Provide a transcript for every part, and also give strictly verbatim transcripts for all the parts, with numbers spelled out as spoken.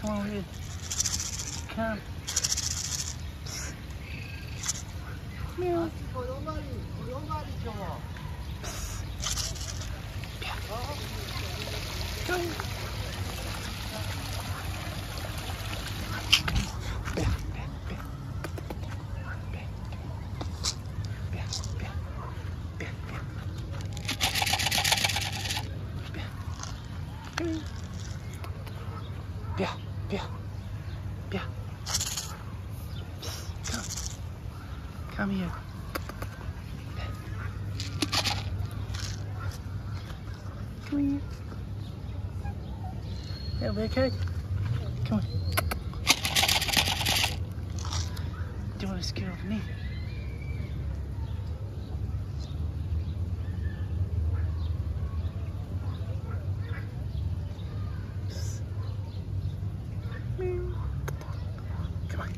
Come on, here. Come. Meow. Come here. Bia, Bia, Bia. Come. Come here. Come here. That'll be okay. Come on. Do you want to scare off me? Come on.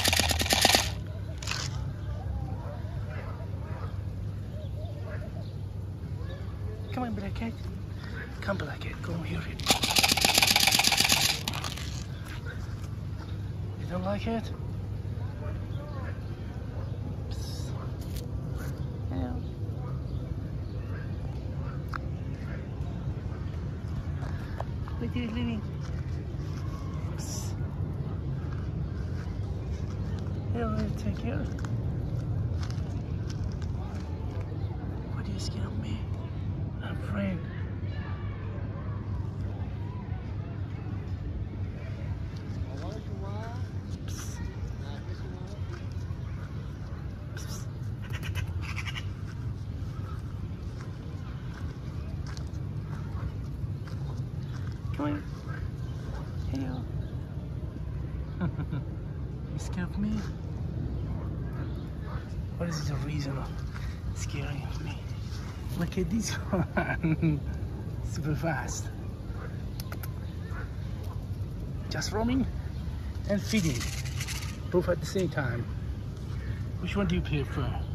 Come on, black cat. Come, black cat. Go here. You don't like it? Yeah. Where are you living? He'll take care of it. Why do you scare of me? I'm afraid. Psst. Psst. Come here. Hey, you. You scared of me? What is the reason of scaring of me? Look at this one. Super fast. Just roaming and feeding. Both at the same time. Which one do you prefer?